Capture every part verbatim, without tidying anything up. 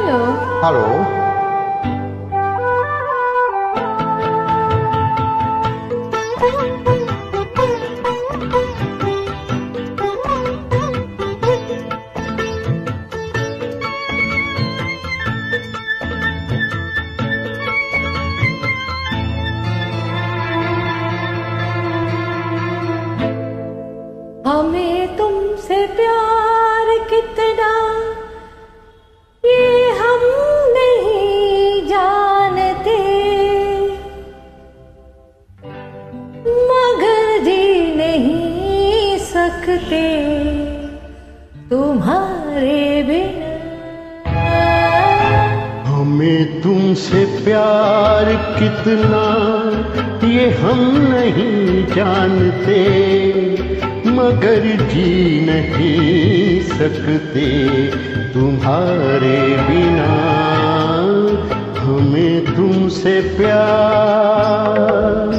Hello hello. हमें तुमसे प्यार कितना ये हम नहीं जानते, मगर जी नहीं सकते तुम्हारे बिना। हमें तुमसे प्यार कितना ये हम नहीं जानते, मगर जी नहीं सकते तुम्हारे बिना। हमें तुमसे प्यार।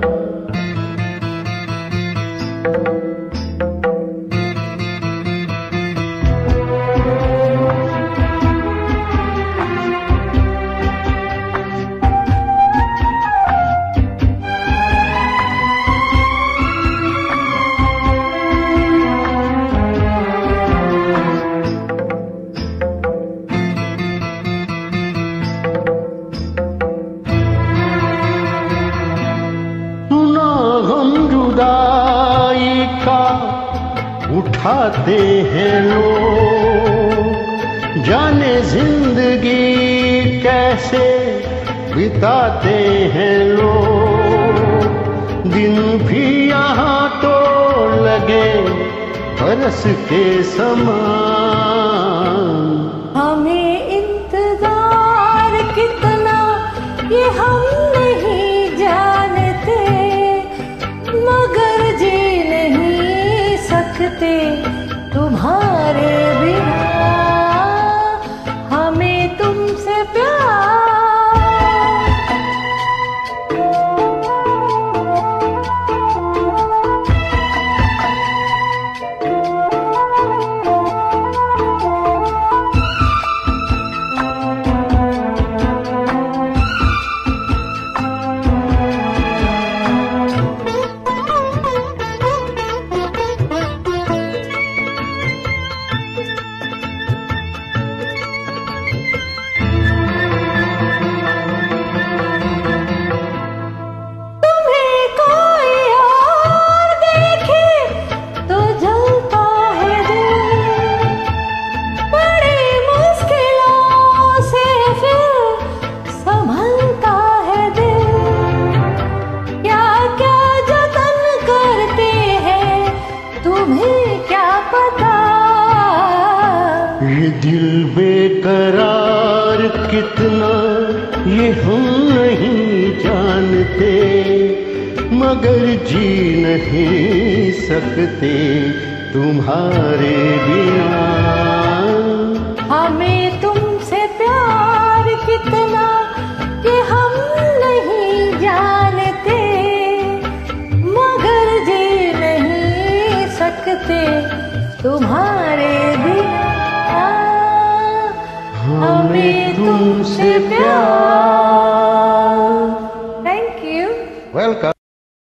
जुदाई का उठाते हैं लोग, जाने जिंदगी कैसे बिताते हैं लोग। दिन भी यहाँ तो लगे बरस के समान। हमें इंतजार कितना ये हम नहीं जानते, मगर जी नहीं सकते तुम्हारे बिना। हमें तुमसे प्यार। ये दिल बेकरार कितना ये हम नहीं जानते, मगर जी नहीं सकते तुम्हारे बिना। हमें तुमसे प्यार कितना